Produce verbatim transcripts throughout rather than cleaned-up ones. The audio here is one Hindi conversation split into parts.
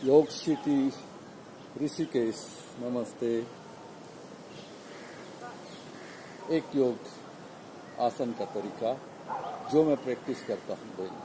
योग सिटी ऋषिकेश। नमस्ते। एक योग आसन का तरीका जो मैं प्रैक्टिस करता हूँ डेली।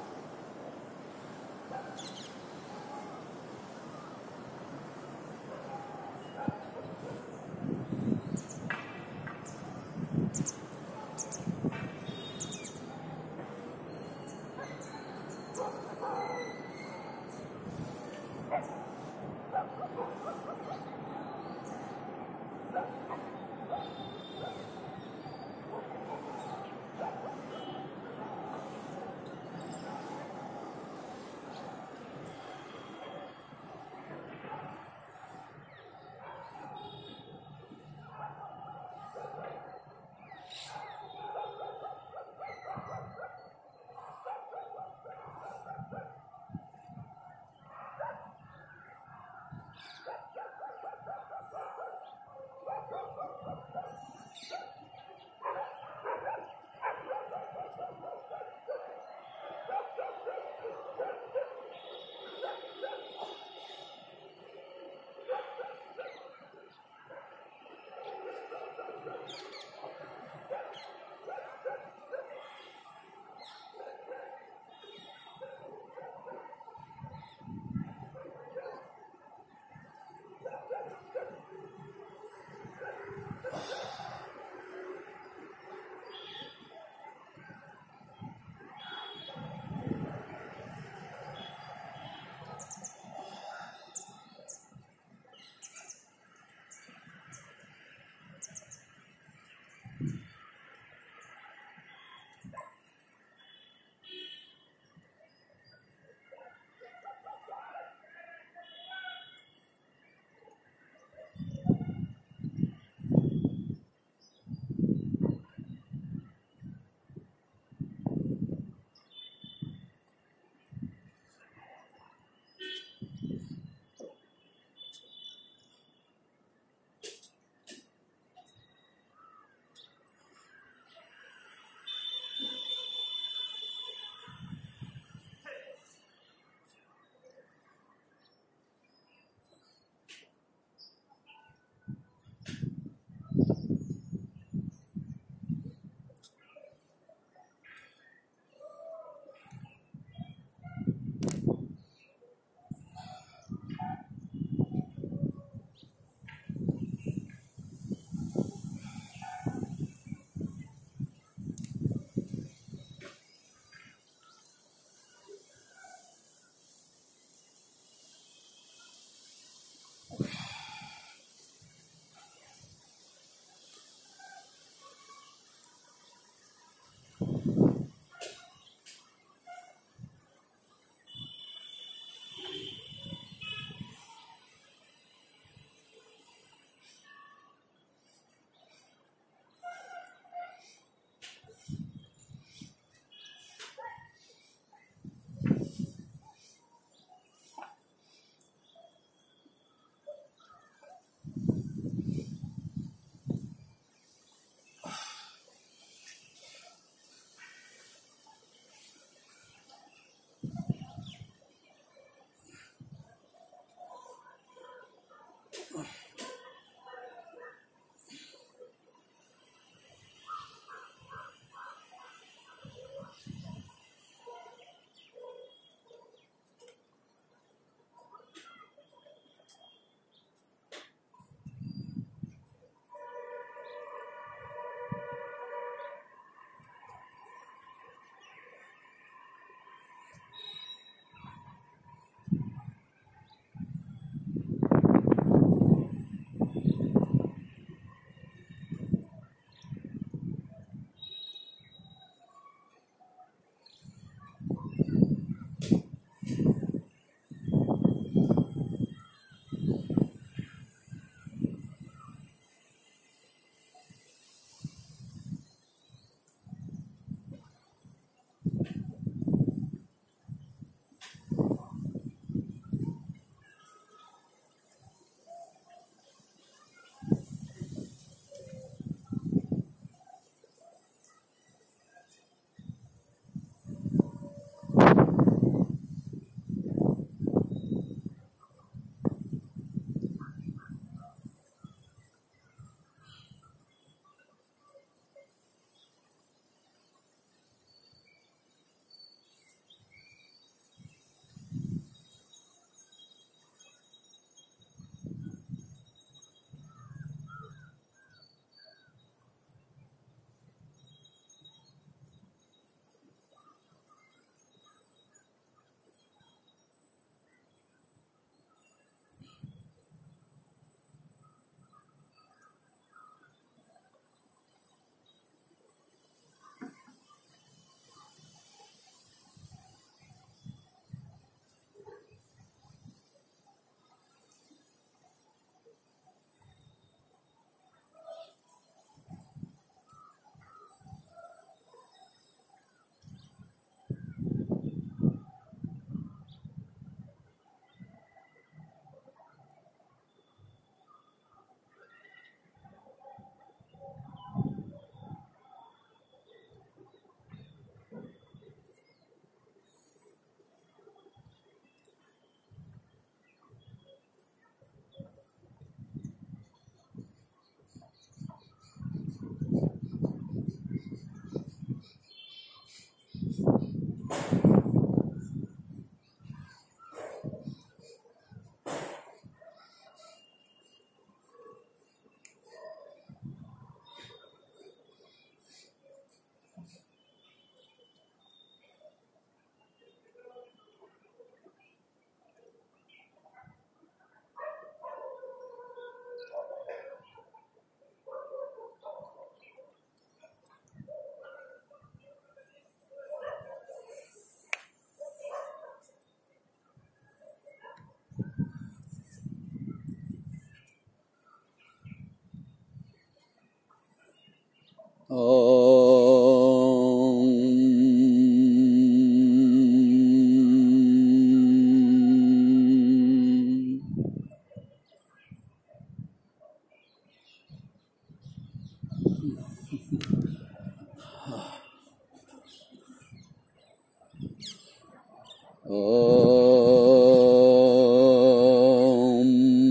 ओम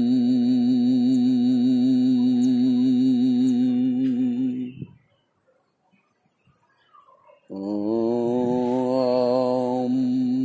ओम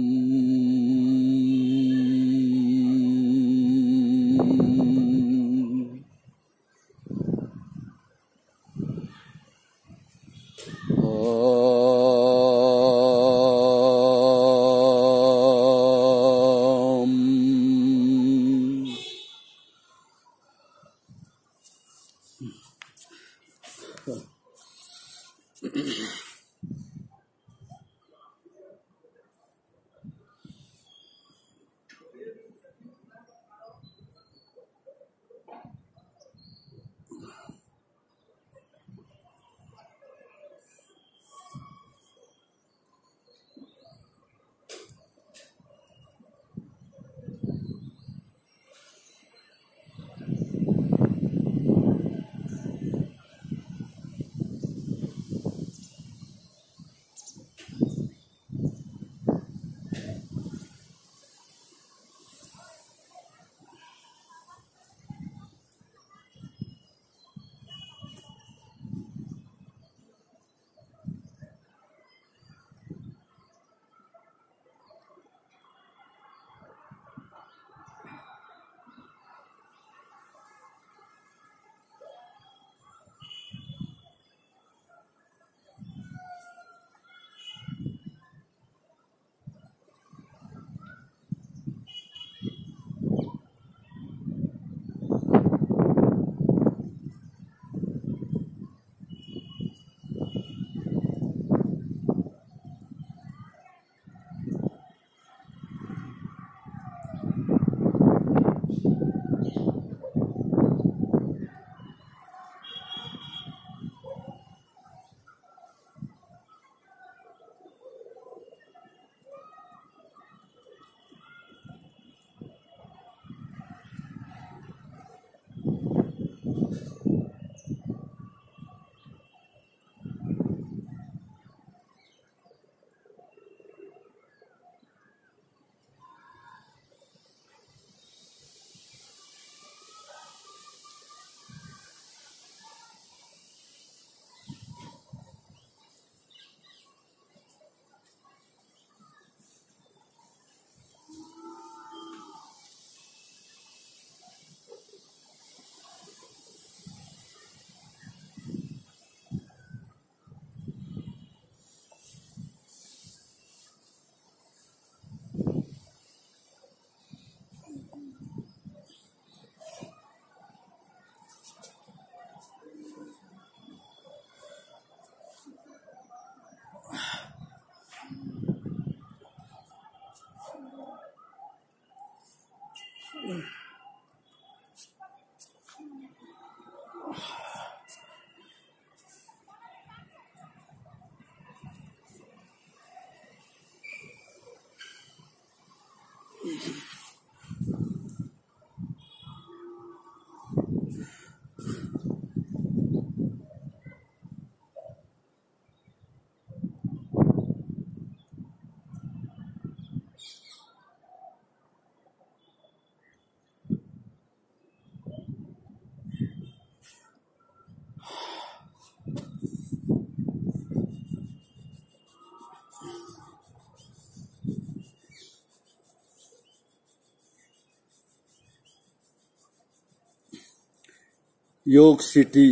योग सिटी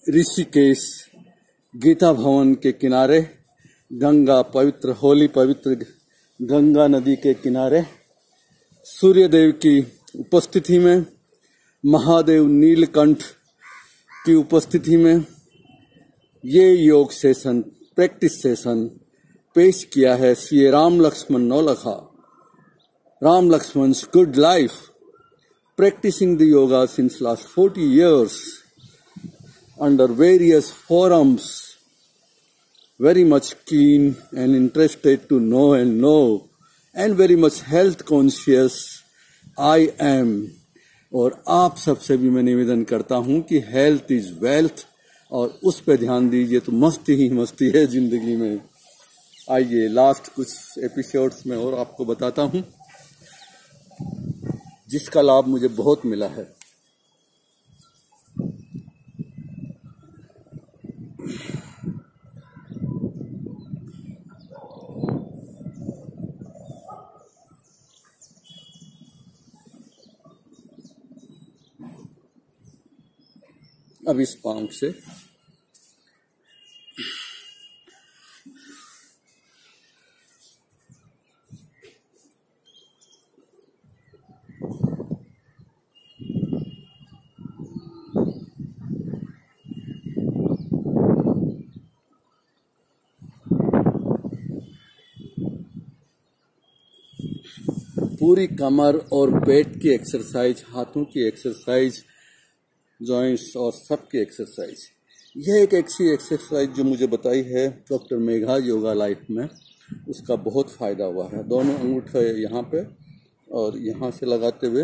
ऋषिकेश गीता भवन के किनारे गंगा पवित्र होली पवित्र गंगा नदी के किनारे सूर्यदेव की उपस्थिति में महादेव नीलकंठ की उपस्थिति में ये योग सेशन प्रैक्टिस सेशन पेश किया है Shri Ram Lakshman Naulakha Ram लक्ष्मण's good life practicing the yoga since last forty years under various forums, very much keen and interested to know and know and very much health conscious I am. और आप सबसे भी मैं निवेदन करता हूं कि हेल्थ इज वेल्थ और उस पर ध्यान दीजिए तो मस्ती ही मस्ती है जिंदगी में। आइए लास्ट कुछ एपिसोड्स में और आपको बताता हूँ जिसका लाभ मुझे बहुत मिला है। अब इस पांव से पूरी कमर और पेट की एक्सरसाइज, हाथों की एक्सरसाइज, जॉइंट्स और सब की एक्सरसाइज। यह एक ऐसी एक्सरसाइज जो मुझे बताई है डॉक्टर मेघा योगा लाइफ में, उसका बहुत फ़ायदा हुआ है। दोनों अंगूठे यहाँ पे और यहाँ से लगाते हुए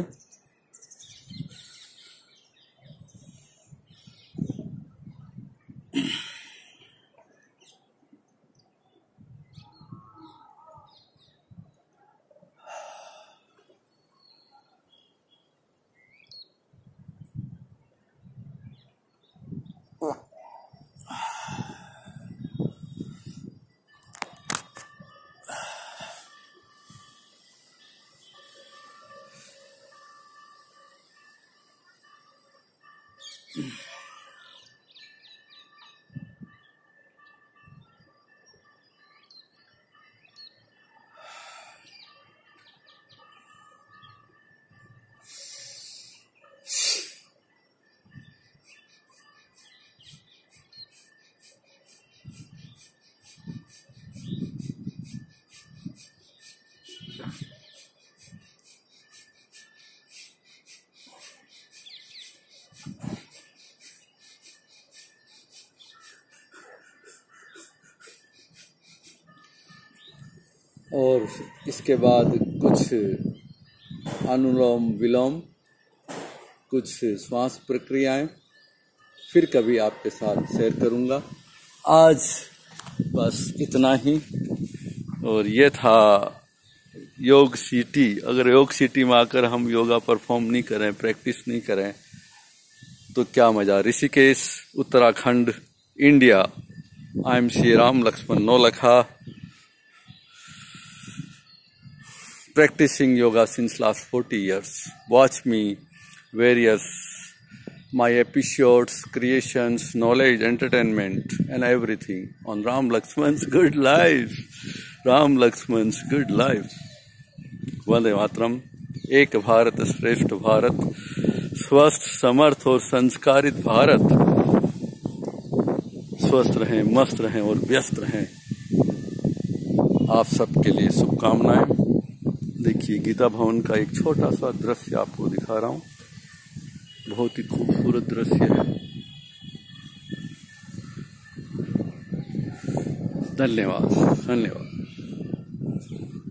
और इसके बाद कुछ अनुलोम विलोम, कुछ श्वास प्रक्रियाएं फिर कभी आपके साथ शेयर करूंगा। आज बस इतना ही। और ये था योग सिटी। अगर योग सिटी में आकर हम योगा परफॉर्म नहीं करें, प्रैक्टिस नहीं करें तो क्या मजा। Rishikesh, Uttarakhand, India. I am Shri Ram Lakshman Naulakha, practicing yoga since last forty years. Watch me various my episodes, creations, knowledge, entertainment and everything on Ram Lakshman's Good Life. Ram Lakshman's Good Life. वंदे मातरम। एक भारत श्रेष्ठ भारत, स्वस्थ, समर्थ और संस्कारित भारत। स्वस्थ रहें, मस्त रहें और व्यस्त रहें। आप सबके लिए शुभकामनाएं। देखिए गीता भवन का एक छोटा सा दृश्य आपको दिखा रहा हूँ। बहुत ही खूबसूरत दृश्य है। धन्यवाद, धन्यवाद।